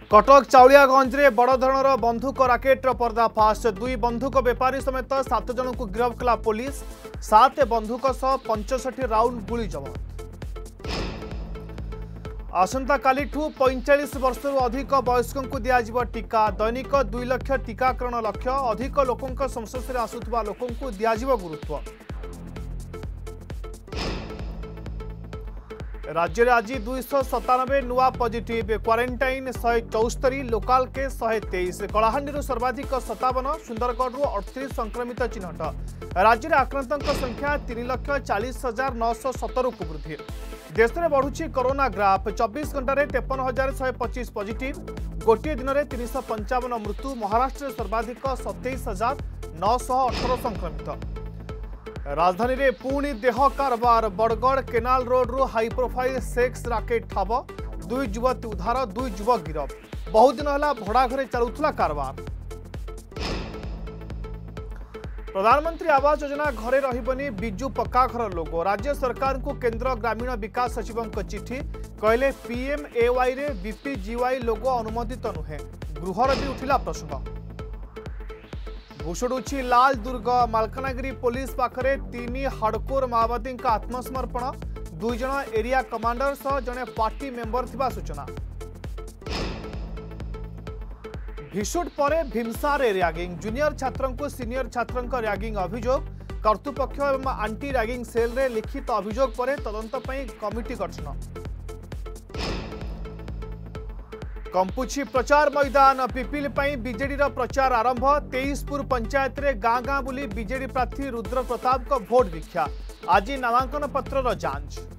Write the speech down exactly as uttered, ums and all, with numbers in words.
कटक चाउलियागंज में बड़ धरणर बंधुक राकेटर पर्दाफाश दुई बंधुक बेपारी समेत सात जन को गिरफ कला पुलिस सात बंधुक सह पंचषठी राउंड गुली जबत। आसंता कालिठू पैंचाश वर्ष अधिक वयस्कों को दियाजिब टीका दैनिक दुई लाख टीकाकरण लक्ष्य अधिक लोकों संस्पर्श में आसुवा लोकों को दियाजिब गुरुत्व। राज्य में आज दुईश सतानबे नुआ पॉजिटिव क्वारंटाइन शहे चौस्तरी लोकाल के शहे तेईस कलाहांडी सर्वाधिक सतावन सुंदरगढ़ अड़तीस संक्रमित चिन्हट राज्य में आक्रांतों संख्या तीन लाख चालीस हजार नौश सतर को वृद्धि। देश में बढ़ुची कोरोना ग्राफ चौबीस घंटे तेपन हजार शहे पचीस पॉजिटिव गोटे दिन में तीन सौ पंचावन मृत्यु महाराष्ट्र सर्वाधिक सतैश हजार नौश अठर संक्रमित। राजधानी रे पुणी देह कारबार बड़गड़ केनाल रोड रु हाई प्रोफाइल सेक्स राकेट ठाब दुई युवती उद्धार दुई युवक गिरफ बहुत दिन है भड़ा घरे चलुला कारबार। प्रधानमंत्री आवास योजना घरे रहिबनी बिजु पक्का घर लोगो राज्य सरकार को केंद्र ग्रामीण विकास सचिव चिठी कहले पीएमएवाई रे बीपीजीवाई लोगो अनुमोदित नुहे गृहर भी उठिला प्रश्न। भुषुड़ुछि लाल दुर्ग मालकानगिरी पुलिस पाखरे तीन हार्डकोर माओवादी आत्मसमर्पण दुई जन एरिया कमांडर सह जने पार्टी मेंबर थिबा सूचना। भिशुट परे भीमसार रैगिंग जूनियर छात्रों को सीनियर छात्रों रैगिंग अभियोग कर्तृपक्ष एवं आंटी रैगिंग सेल रे लिखित अभियोग पर तदंत पई कमिटी गठन। कंपुची प्रचार मैदान पिपिल पई बीजेडी रा प्रचार आरंभ तेईसपुर पंचायत रे गाँ गाँ बुली बीजेडी प्रार्थी रुद्र प्रताप को भोट भिक्षा आज नामांकन पत्र जांच।